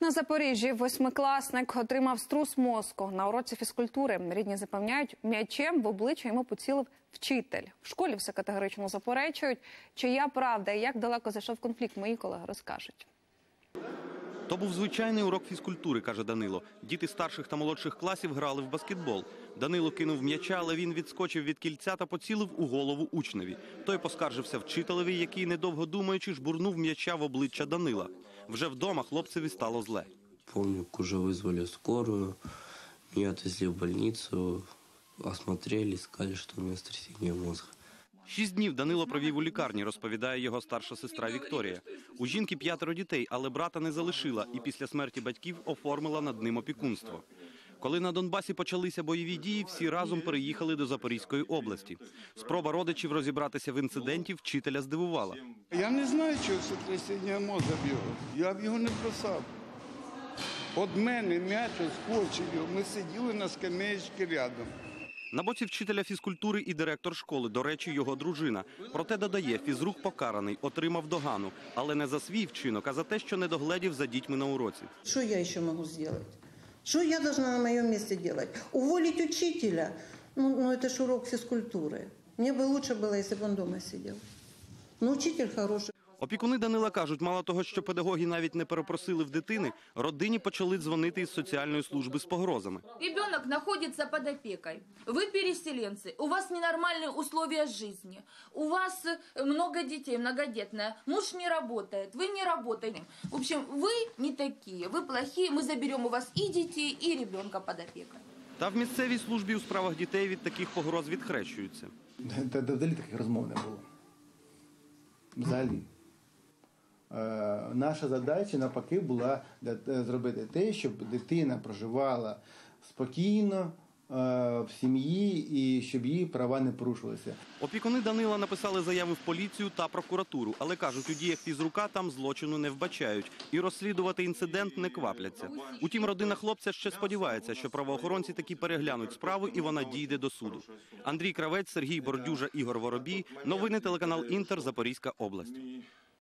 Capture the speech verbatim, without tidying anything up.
На Запоріжжі восьмикласник отримав струс мозку на уроці фізкультури. Рідні запевняють, м'ячем в обличчя йому поцілив вчитель. В школі все категорично заперечують. Чия правда і як далеко зайшов конфлікт, мої колеги розкажуть. То був звичайний урок фізкультури, каже Данило. Діти старших та молодших класів грали в баскетбол. Данило кинув м'яча, але він відскочив від кільця та поцілив у голову учневі. Той поскаржився вчителеві, який, недовго думаючи, жбурнув м'яча в обличчя Данила. Вже вдома хлопцеві стало зле. Помню, уже вызвали скорую, меня отвезли в больницу, осмотрели, сказали, что у меня сотрясение мозга. Шість днів Данило провів у лікарні, розповідає його старша сестра Вікторія. У жінки п'ятеро дітей, але брата не залишила і після смерті батьків оформила над ним опікунство. Коли на Донбасі почалися бойові дії, всі разом переїхали до Запорізької області. Спроба родичів розібратися в інциденті вчителя здивувала. Я не знаю, чого сотрясіння мозга в його. Я б його не бросав. От мене м'яч скочив його, ми сиділи на скамеечці рядом. На боці вчителя фізкультури і директор школи, до речі, його дружина. Проте додає, фізрук покараний, отримав догану. Але не за свій вчинок, а за те, що не догледів за дітьми на уроці. Що я ще можу зробити? Что я должна на моем месте делать? Уволить учителя? Ну, ну это же урок физкультуры. Мне бы лучше было, если бы он дома сидел. Но учитель хороший. Опікуни Данила кажуть, мало того, що педагоги навіть не перепросили в дитини, родині почали дзвонити із соціальної служби з погрозами. Ребенок знаходиться під опікою. Ви переселенці, у вас ненормальні умови життя, у вас много дітей, многодітне, муж не працює, ви не працюєте. В общем, ви не такі, ви плохі, ми заберемо у вас і дітей, і ребенка під опікою. Та в місцевій службі у справах дітей від таких погроз відхрещуються. Та взагалі таких розмов не було. Взагалі. Е, наша задача, навпаки, була зробити те, щоб дитина проживала спокійно, е, в сім'ї і щоб її права не порушувалися. Опікуни Данила написали заяви в поліцію та прокуратуру, але кажуть, у діях фізрука там злочину не вбачають і розслідувати інцидент не квапляться. Утім, родина хлопця ще сподівається, що правоохоронці таки переглянуть справу і вона дійде до суду. Андрій Кравець, Сергій Бордюжа, Ігор Воробій. Новини телеканал Інтер, Запорізька область.